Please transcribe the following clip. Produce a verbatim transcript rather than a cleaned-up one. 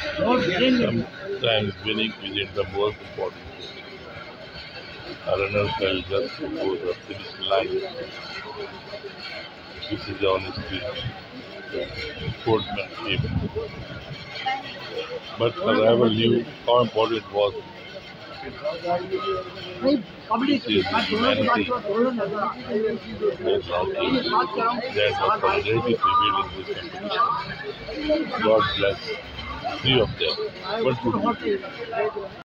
Sometimes winning isn't the most important thing. A runner fell just before the finish line. This is honesty, sportsmanship. But the rival knew how important it was. This is humanity. There's nothing. There was some greatest revealed in this competition. God bless three of them. What would you do?